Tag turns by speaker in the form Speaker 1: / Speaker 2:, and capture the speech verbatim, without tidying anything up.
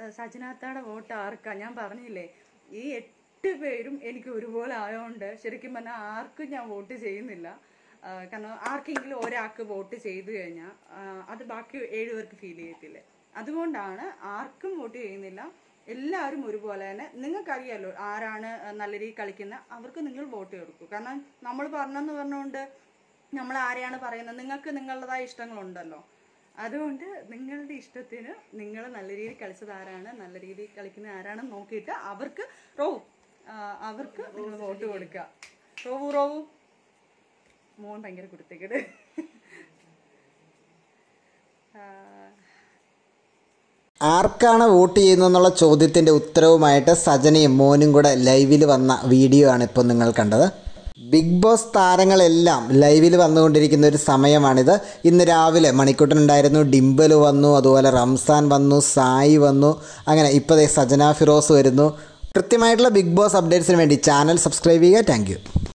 Speaker 1: സജനാത്തയുടെ vote ആർക്കാ? ഞാൻ പറഞ്ഞില്ലേ, ഈ എട്ട് പേരും എനിക്ക് ഒരുപോലെ ആയതുകൊണ്ട് ശരിക്കും പറഞ്ഞാൽ ആർക്കും ഞാൻ വോട്ട് ചെയ്യുന്നില്ല. കാരണം ആർക്കെങ്കിലും ഒരാൾക്ക് വോട്ട് ചെയ്തു കഴിഞ്ഞാൽ അത് ബാക്കി ഏഴുപേർക്ക് ഫീൽ ചെയ്യത്തില്ലേ. അതുകൊണ്ടാണ് ആർക്കും വോട്ട് ചെയ്യുന്നില്ല. എല്ലാവരും ഒരുപോലെ തന്നെ. നിങ്ങൾക്കറിയാമല്ലോ ആരാണ് നല്ല രീതിയിൽ കളിക്കുന്നത്, അവർക്ക് നിങ്ങൾ വോട്ട് കൊടുക്കും. കാരണം നമ്മൾ പറഞ്ഞെന്ന് പറഞ്ഞുകൊണ്ട് നമ്മൾ ആരെയാണ് പറയുന്നത്, നിങ്ങൾക്ക് നിങ്ങളുടേതായ ഇഷ്ടങ്ങളുണ്ടല്ലോ. അതുകൊണ്ട് നിങ്ങളുടെ ഇഷ്ടത്തിന് നിങ്ങൾ നല്ല രീതിയിൽ കളിച്ചത് ആരാണ്, നല്ല രീതിയിൽ കളിക്കുന്നത് ആരാണെന്ന് നോക്കിയിട്ട് അവർക്ക് റോവു അവർക്ക് നിങ്ങൾ വോട്ട് കൊടുക്കുക. റോവു റോവു മോൻ ഭയങ്കര കുടുത്തേക്കട്.
Speaker 2: ആർക്കാണ് വോട്ട് ചെയ്യുന്നതെന്നുള്ള ചോദ്യത്തിൻ്റെ ഉത്തരവുമായിട്ട് സജനയും മോനും കൂടെ ലൈവിൽ വന്ന വീഡിയോ ആണ് ഇപ്പോൾ നിങ്ങൾ കണ്ടത്. ബിഗ് ബോസ് താരങ്ങളെല്ലാം ലൈവിൽ വന്നുകൊണ്ടിരിക്കുന്ന ഒരു സമയമാണിത്. ഇന്ന് രാവിലെ മണിക്കുട്ടനുണ്ടായിരുന്നു, ഡിംബൽ വന്നു, അതുപോലെ റംസാൻ വന്നു, സായി വന്നു, അങ്ങനെ ഇപ്പോൾ സജന ഫിറോസ് വരുന്നു. കൃത്യമായിട്ടുള്ള ബിഗ് ബോസ് അപ്ഡേറ്റ്സിന് വേണ്ടി ചാനൽ സബ്സ്ക്രൈബ് ചെയ്യുക. Thank U.